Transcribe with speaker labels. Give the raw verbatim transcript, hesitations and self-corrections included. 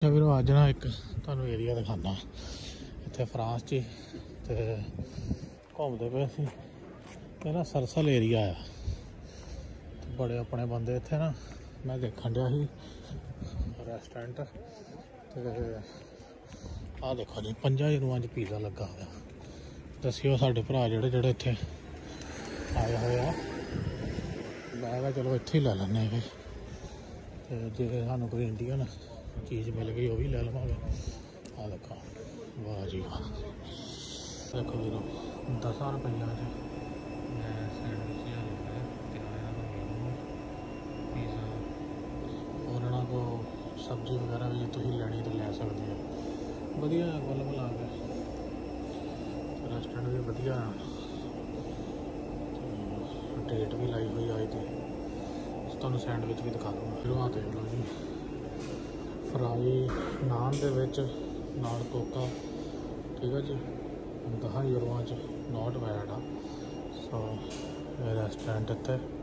Speaker 1: अच्छा वीरो अज ना एक तुहानू एरिया दिखाना इत्थे फ्रांस च ते घूमते पे सी ते ना सरसल एरिया आ ते बड़े अपने बंदे इत्थे ना मैं देखन डया ही रेस्टोरेंट ते आ देखो जी पंजा यूरोआं च पिज़्ज़ा लगा होया। दस्सिओ साडे भरा जेह्ड़े जेह्ड़े इत्थे आए हुए आ मैं कहा चलो इत्थे ही लै लैने फिर ते जे सानू कोई इंडियन चीज़ मिल गई वह भी ले लवांगे। आ देखो वाह जी वाह देखो वीरो दसां रुपइया च मैं सैंडविच किराया पिज़्ज़ा और इन्हों को सब्जी वगैरह भी तुम लैनी तो लै सकते हो। वधिया कुल मिला के रेस्टोरेंट भी वधिया डेट भी लाई हुई आई थी। तुहानू सैंडविच भी दिखा दूँगा। फिर वहाँ देख लो जी फ्राई नान दे विच नाल कोका ठीक है जी दस यूरोआं च नॉट बैड आ। सो रेस्टोरेंट इत्थे